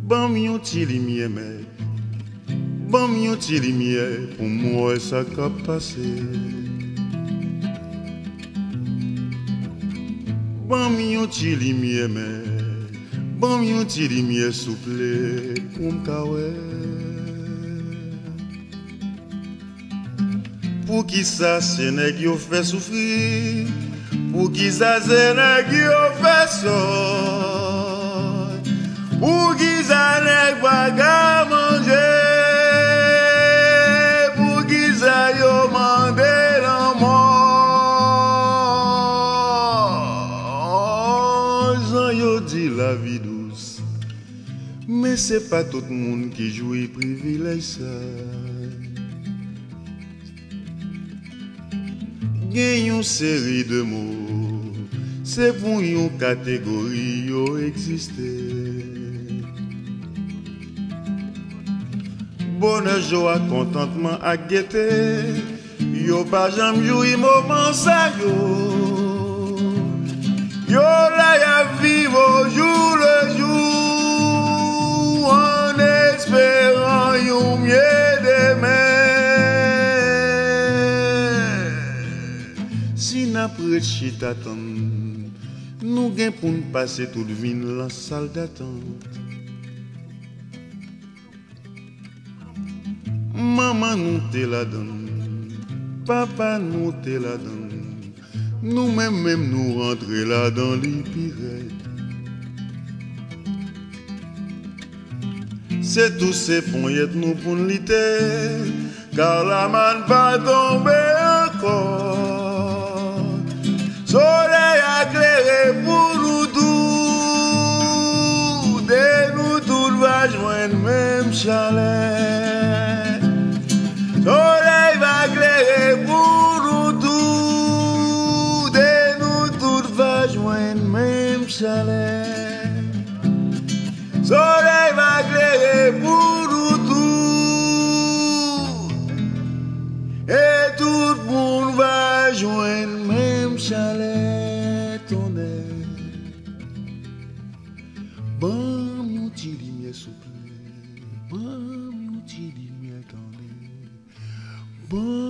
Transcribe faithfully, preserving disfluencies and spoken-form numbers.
Bon mi yon ti lumière mais bon mi yon ti lumière pour moi ça qu'a passé. Bon mi yon ti lumière mais bon mi yon ti lumière souple pour m'kawe. Pour qui ça c'est nèg yo fait souffrir, pour qui ça c'est nèg yo fait sort, pour qui ça nèg pas qu'à manger, pour qui ça yo mandé la mort. J'en yo dit la vie douce, mais c'est pas tout le monde qui jouit privilège ça. Gen yon série de mots, c'est pour yon catégorie yo existe. Bonheur, joie, contentement à gaieté, yo pas jamais joui moment ça yo. Yo la ya vivre au jour le jour, en espérant yon mieux demain. Si n'après chita attend, nous gain pour nous passer toute vie dans la salle d'attente. Maman nous te la donne, papa nous te la donne, nous même même nous rentrer là dans les pirettes. C'est tous ces poignettes nous pour nous lutter, car la manne pas tomber encore. Soleil éclairé pour nous tous, dès nous tous va joindre même chalet. Soleil va éclairer pour nous tous, dès nous tous va joindre même chalet. Soleil va éclairer pour nous tous, et tout le monde va joindre même chalet. Ton air, bon, mon petit lumière souple, bon, mon petit lumière tendue, bon.